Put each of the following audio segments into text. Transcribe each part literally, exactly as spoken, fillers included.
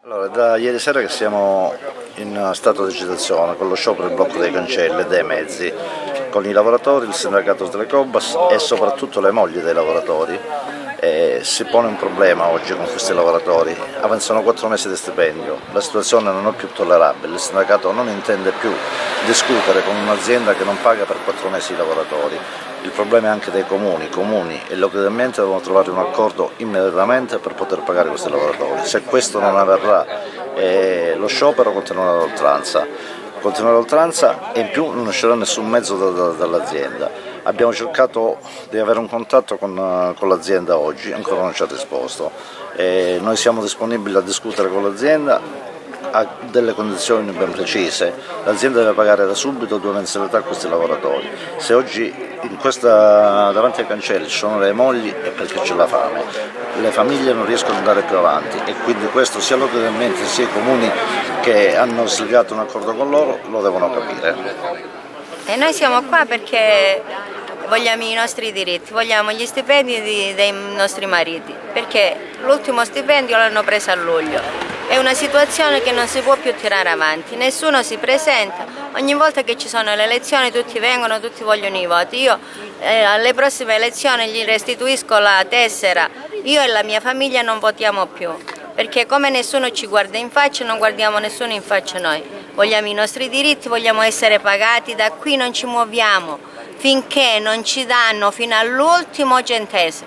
Allora, da ieri sera che siamo in stato di agitazione con lo sciopero del blocco dei cancelli e dei mezzi, con i lavoratori, il sindacato delle Cobas e soprattutto le mogli dei lavoratori. Eh, si pone un problema oggi con questi lavoratori, avanzano quattro mesi di stipendio, la situazione non è più tollerabile, il sindacato non intende più discutere con un'azienda che non paga per quattro mesi i lavoratori. Il problema è anche dei comuni, i comuni e localmente devono trovare un accordo immediatamente per poter pagare questi lavoratori. Se questo non avverrà, eh, lo sciopero continuerà ad oltranza, continuerà ad oltranza e in più non uscirà nessun mezzo da, da, dall'azienda. Abbiamo cercato di avere un contatto con, con l'azienda oggi, ancora non ci ha risposto. Eh, noi siamo disponibili a discutere con l'azienda a delle condizioni ben precise. L'azienda deve pagare da subito due mensilità a questi lavoratori. Se oggi in questa, davanti ai cancelli ci sono le mogli è perché c'è la fame, le famiglie non riescono ad andare più avanti e quindi questo sia localmente sia i comuni che hanno slegato un accordo con loro lo devono capire. E noi siamo qua perché vogliamo i nostri diritti, vogliamo gli stipendi di, dei nostri mariti, perché l'ultimo stipendio l'hanno preso a luglio. È una situazione che non si può più tirare avanti, nessuno si presenta, ogni volta che ci sono le elezioni tutti vengono, tutti vogliono i voti. Io eh, alle prossime elezioni gli restituisco la tessera, io e la mia famiglia non votiamo più, perché come nessuno ci guarda in faccia non guardiamo nessuno in faccia noi. Vogliamo i nostri diritti, vogliamo essere pagati, da qui non ci muoviamo finché non ci danno fino all'ultimo centesimo.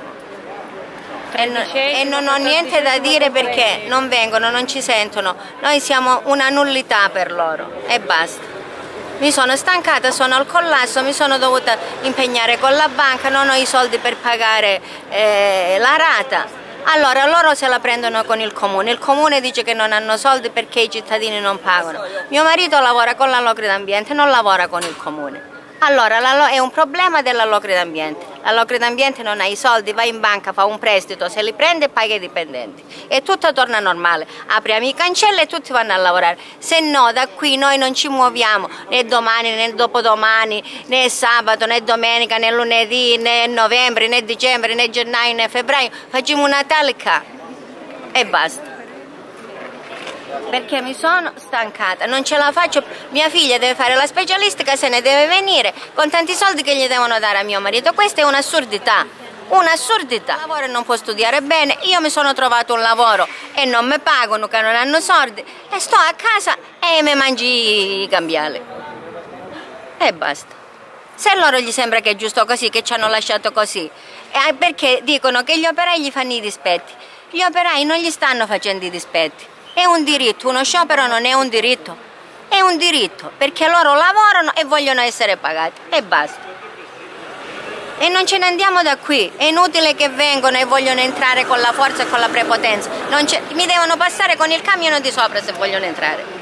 E non, e non ho niente da dire perché non vengono, non ci sentono, noi siamo una nullità per loro e basta. Mi sono stancata, sono al collasso, mi sono dovuta impegnare con la banca, non ho i soldi per pagare eh, la rata. Allora loro se la prendono con il comune, il comune dice che non hanno soldi perché i cittadini non pagano. Mio marito lavora con la Locri d'Ambiente, non lavora con il comune. Allora la, è un problema della Locri d'Ambiente, la Locri d'Ambiente non ha i soldi, va in banca, fa un prestito, se li prende e paga i dipendenti e tutto torna normale, apriamo i cancelli e tutti vanno a lavorare, se no da qui noi non ci muoviamo né domani né dopodomani né sabato né domenica né lunedì né novembre né dicembre né gennaio né febbraio, facciamo una talca e basta. Perché mi sono stancata, non ce la faccio, mia figlia deve fare la specialistica, se ne deve venire con tanti soldi che gli devono dare a mio marito, questa è un'assurdità, un'assurdità. Il lavoro non può studiare bene, io mi sono trovato un lavoro e non mi pagano, che non hanno soldi e sto a casa e mi mangi i cambiali e basta. Se a loro gli sembra che è giusto così, che ci hanno lasciato così, è perché dicono che gli operai gli fanno i dispetti, gli operai non gli stanno facendo i dispetti. È un diritto, uno sciopero non è un diritto, è un diritto perché loro lavorano e vogliono essere pagati e basta. E non ce ne andiamo da qui, è inutile che vengono e vogliono entrare con la forza e con la prepotenza, non mi devono passare con il camion di sopra se vogliono entrare.